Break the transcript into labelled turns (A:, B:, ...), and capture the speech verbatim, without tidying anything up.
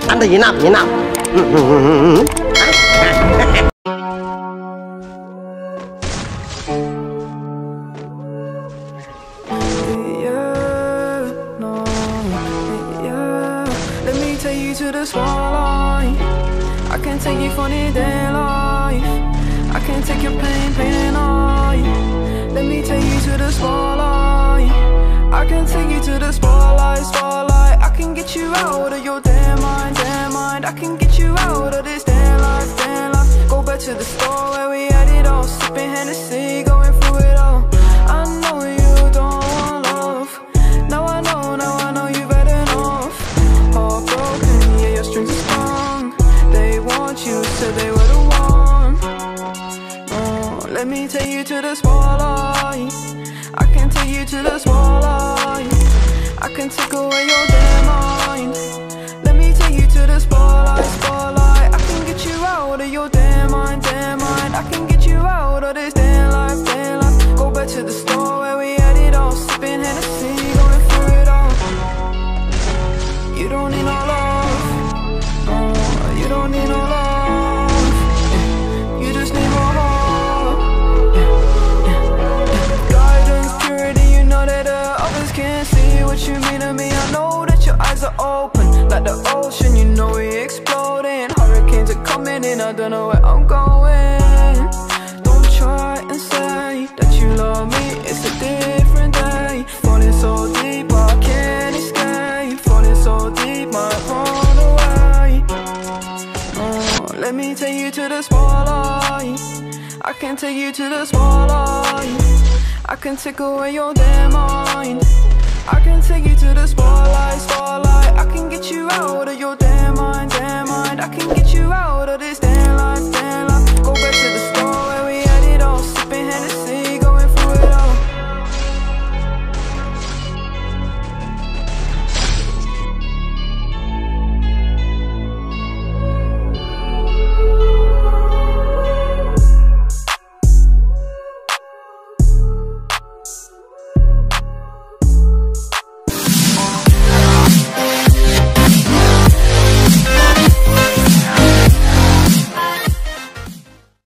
A: Anh thì vậy nào vậy nào.
B: To the spotlight, I can take you for the day life. I can take your pain, pain and I. Let me take you to the spotlight. I can take you to the spotlight, spotlight. I can get you out of your damn mind, damn mind. I can get you out of this damn life, damn life. Go back to the store where we had it all, sipping Hennessy, going through it all. I know you don't want love. Now I know, now I know you've had enough. Heartbroken, yeah, your strings are strong. They want you, said they were the one. Oh, let me take you to the spotlight. I can take you to the spotlight. I can take away your damn mind. Let me take you to the spotlight, spotlight. I can get you out of your damn mind, damn mind. I can get you out of this damn life, damn life. Go back to the store where we had it all, sipping Hennessy, going through it all. You don't need no love, oh, you don't need no love. You just need more love. Guidance, purity, you know that the others can't see what you mean to me. I know that your eyes are open, like the ocean, you know we exploding. Hurricanes are coming in, I don't know where I'm going. Don't try and say that you love me, it's a different day. Falling so deep, I can't escape. Falling so deep, might run away. Oh, let me take you to the spotlight. I can take you to the spotlight. I can take away your damn mind. I can take you to the spotlight, spotlight. I can get you out of your damn mind, damn mind. I can get you out of this damn